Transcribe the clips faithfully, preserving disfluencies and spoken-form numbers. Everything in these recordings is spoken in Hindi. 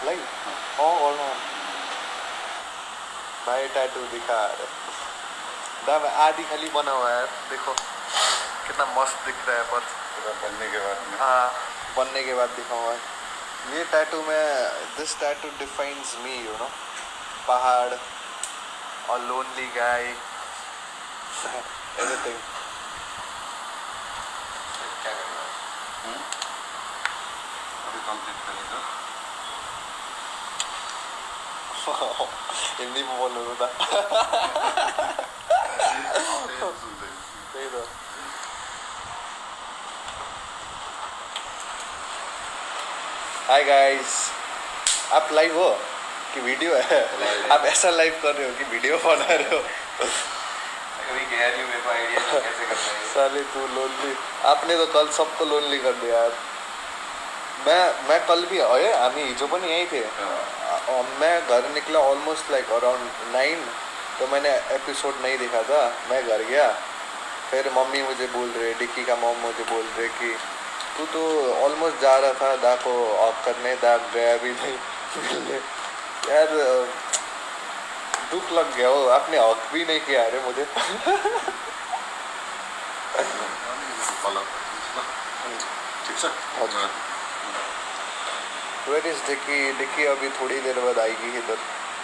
लाइव हाँ और ना भाई टैटू दिखा रहे दाम आदि खाली बना हुआ है देखो कितना मस्त दिख रहा है पर बनने के बाद में हाँ बनने के बाद दिखाऊंगा ये टैटू में this tattoo defines me you know पहाड़ और लोनली गाय एवरीथिंग क्या करना है अभी कंप्लीट करेगा हिंदी में बोल रहा था सही तो हाय गाइस आप लाइव हो कि वीडियो है आप ऐसा लाइव कर रहे हो कि वीडियो बना रहे हो कभी गया नहीं मेरे को आइडिया नहीं कैसे करना है साले तू लोनली आपने तो कल सबको लोनली कर दिया यार मैं मैं कल भी अरे आम्ही जो पण यही थे मैं घर निकला ऑलमोस्ट लाइक अराउंड नाइन तो मैंने एपिसोड नहीं देखा था मैं घर गया फिर मम्मी मुझे बोल रहे डिक्की का मॉम मुझे बोल रहे कि तू तो ऑलमोस्ट जा रहा था दा को ऑफ करने दा गया भी नहीं यार दुख लग गया हो आपने ऑफ भी नहीं किया अरे मुझे ठीक है वेयर इज डिक्की डिक्की अभी थोड़ी देर बाद आएगी इधर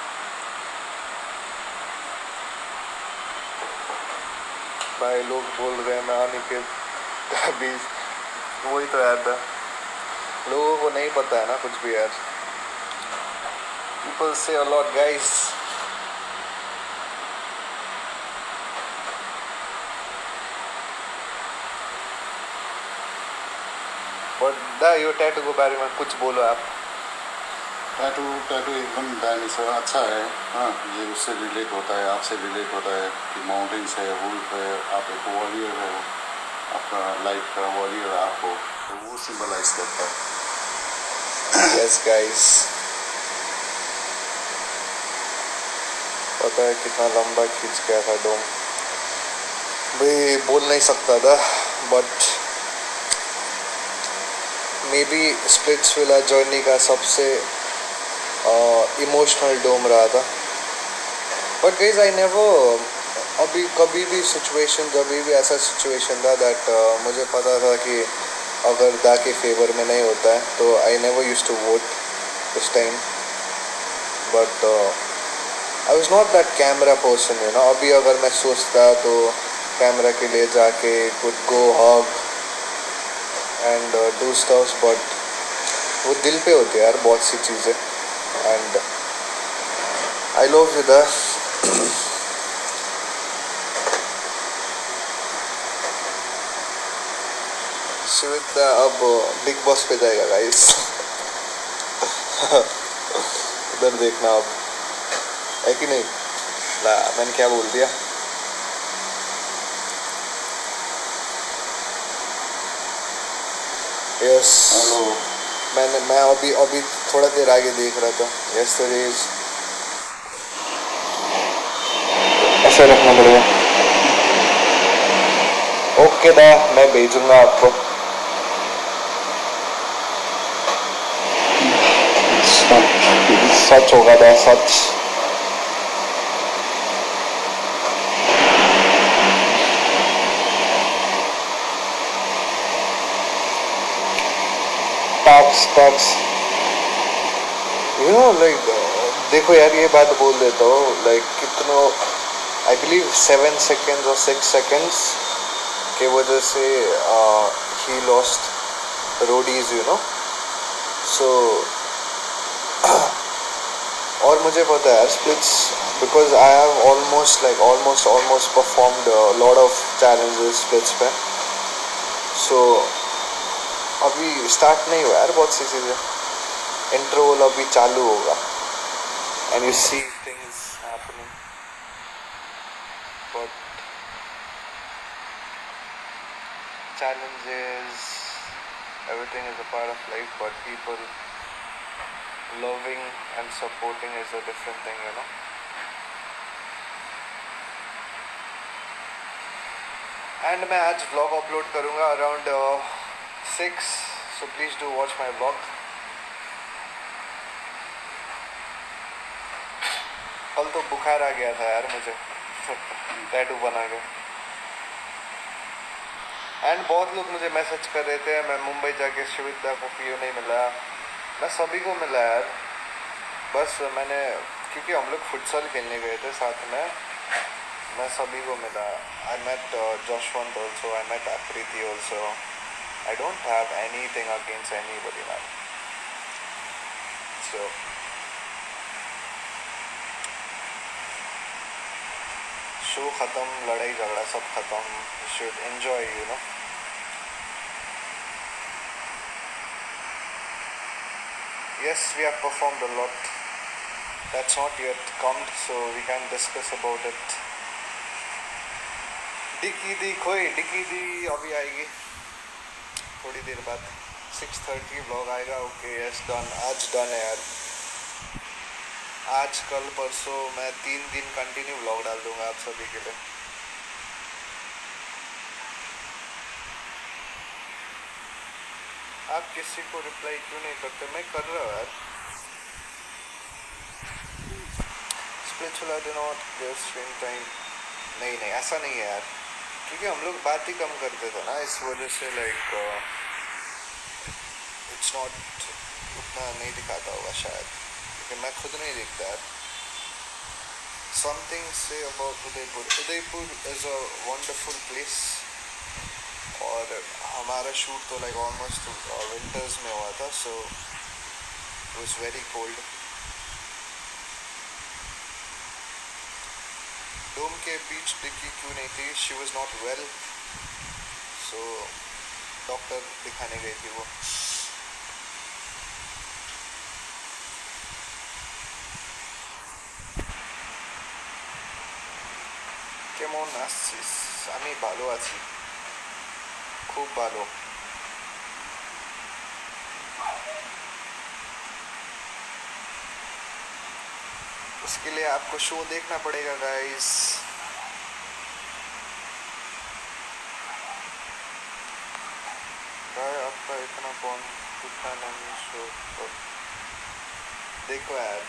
भाई लोग बोल रहे हैं मैं अनिकेत अभी वही तो यार था लोगों को नहीं पता है ना कुछ भी यार people say a lot guys but दा यो टैटू के बारे में कुछ बोलो आप टैटू टैटू एकदम डायनिस है अच्छा है हाँ ये उससे रिलेट होता है आपसे रिलेट होता है कि माउंटेन्स है वुल्फ है आप एक वॉरियर हो आपका लाइफ का वॉरियर आप हो तो वो सिंबलाइज करता है यस गाइस पता है कितना लंबा खींच गया था डोम भाई बोल नहीं सकता था but may be Splitsvilla journey का सबसे इमोशनल uh, डोम रहा था बट गाइस आई नेवर अभी कभी भी सिचुएशन जब भी ऐसा सिचुएशन था दैट uh, मुझे पता था कि अगर दा के फेवर में नहीं होता है तो I never used to vote उस time but I was not that camera person you know अभी अगर मैं सोचता तो कैमरा के लिए जाके could go hug and do stuffs but वो दिल पे होती है यार बहुत सी चीज़ें एंड आई लव यू दा शिविता अब बिग बॉस पे जाएगा गाइस इधर देखना अब है कि नहीं ला मैंने क्या बोल दिया यस हेलो मैंने मैं अभी अभी थोड़ा देर आगे देख रहा था यस सर इज ऐसा रखना पड़ेगा ओके दा मैं भेजूंगा आपको सच होगा दा सच talks talks you know like देखो यार ये बात बोल देता हूँ लाइक कितनों आई बिलीव सेवन सेकेंड्स और सिक्स सेकेंड्स के वजह से ही lost Roadies you know so और मुझे पता है यार splits because I have almost like almost almost performed lot of challenges splits पे सो अभी स्टार्ट नहीं हुआ यार बहुत सी चीज़ें इंटरवल अभी चालू होगा and you see things happening but challenges everything is a part of life but people loving and supporting is a different thing you know and मैं आज vlog upload करूँगा around uh, six so please do watch my vlog कल तो बुखार आ गया था यार मुझे टैटू बना के। एंड बहुत लोग मुझे मैसेज कर रहे थे, मैं मुंबई जाके शिविद्या को पीओ नहीं मिला, मैं सभी को मिला यार। बस मैंने, क्योंकि हम लोग फुटसॉल खेलने गए थे साथ में, मैं सभी को मिला। I met Jashwant also, I met Aakriti also. I don't have anything against anybody man. So show ख़त्म, लड़ाई झगड़ा सब ख़त्म। You should enjoy, you know. Yes, we have performed a lot. That's not yet come, so we can discuss about it. Dikki दी खोई, डिकी दी अभी आएगी थोड़ी देर बाद। सिक्स थर्टी ब्लॉग आएगा। Okay, yes, done. आज डन है यार। आज कल परसों मैं तीन दिन कंटिन्यू ब्लॉग डाल दूंगा आप सभी के लिए। आप किसी को रिप्लाई क्यों नहीं करते? मैं कर रहा हूँ यार। Spiritual I do not give screen time. नहीं नहीं, ऐसा नहीं है यार, क्योंकि हम लोग बात ही कम करते थे ना, इस वजह से लाइक इट्स नॉट उतना नहीं दिखाता होगा शायद, क्योंकि मैं खुद नहीं देखता यार। समथिंग से about Udaipur. Udaipur is a wonderful place, और हमारा शूट तो लाइक ऑलमोस्ट विंटर्स में हुआ था, so it was very cold. Dome के बीच डिक्की क्यों नहीं थी? She was not well, so doctor दिखाने गई थी वो। কেমন আছিস? আমি ভালো আছি, खूब भालो। उसके लिए आपको शो देखना पड़ेगा गाइस। गाय आपका इतना कौन कितना नहीं शो पर। देखो यार,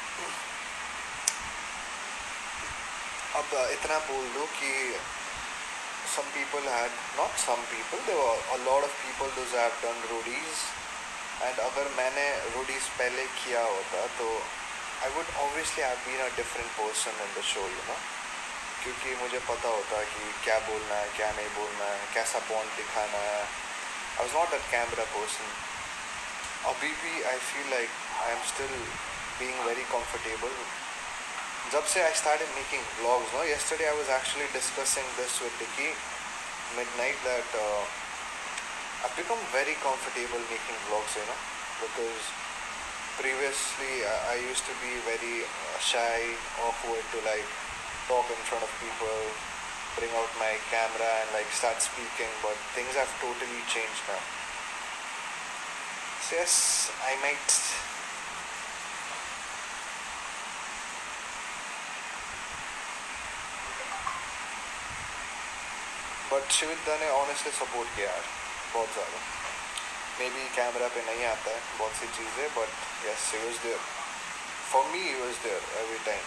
अब इतना बोल दो कि some people had, not some people, there were a lot of people those have done roadies, and अगर मैंने roadies पहले किया होता तो I would obviously have been a different person in the show, you know, क्योंकि मुझे पता होता कि क्या बोलना है, क्या नहीं बोलना है, कैसा बॉन्ड दिखाना है। I was not that camera person. अभी भी I feel like I am still being very comfortable. जब से I started making vlogs, no, yesterday I was actually discussing this with Dicky midnight that uh, I've become very comfortable making vlogs, you know, because previously I, I used to be very uh, shy, awkward to like talk in front of people, bring out my camera and like start speaking, but things have totally changed now. So yes, I might but Shividya ने ऑनेस्टली सपोर्ट किया यार बहुत ज़्यादा। मे बी कैमरा पे नहीं आता है बहुत सी चीज़ें, but yes he was there for me, he was there every time.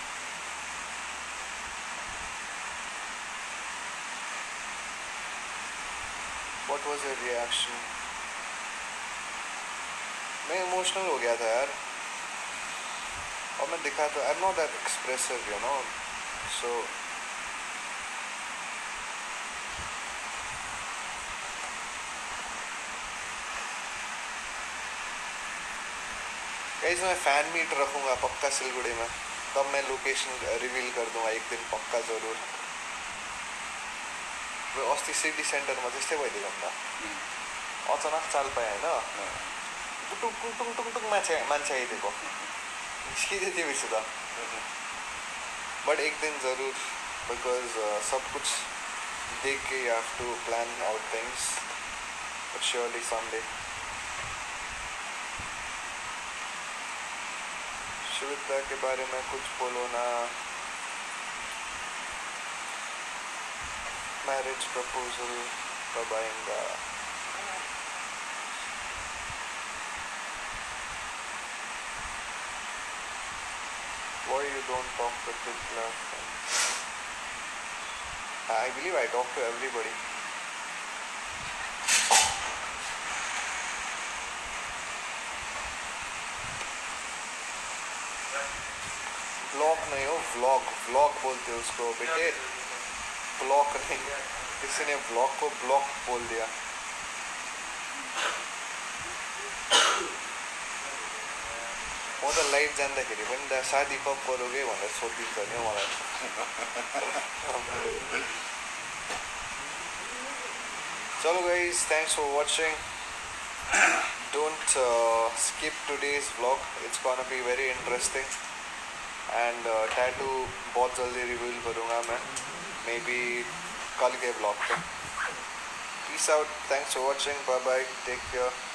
What was your reaction? मैं इमोशनल हो गया था यार, और मैं दिखा था I am not that expressive, you know, so guys मैं फ़ैन मीट रखूँगा पक्का सिलगुड़ी में, तब मैं लोकेशन रिवील कर दूँगा एक दिन पक्का ज़रूर। वो अस्ति सिटी सेन्टरमा त्यस्तै भइदियो भन्दा अचानक चाल पाएँ होइन, टुङ टुङ टुङ टुङ टुङ मान्छे मान्छे आइदिएको निस्किँदै थियो पछि त। बट एक दिन ज़रूर, बिकॉज सब कुछ देख के you have to plan out things, but surely someday. Shividya के बारे में कुछ बोलो ना। मैरिज प्रपोजल कब आएगा? Why you don't talk with the class? I believe I talk to everybody. Blog नहीं हो व्लॉग व्लॉग बोलते हो उसको बेटे ब्लॉग नहीं किसी ने ब्लॉग को ब्लॉग बोल दिया म त लाइभ जाँदाखेरि पनि त साथी कप गरोगे भनेर सोधिन्छ नि हौ मलाई चलो guys thanks for watching don't skip today's vlog it's gonna be very interesting and uh, tattoo बहुत जल्दी रिवील करूँगा मैं मे बी कल के ब्लॉग पे peace out thanks for watching bye bye take care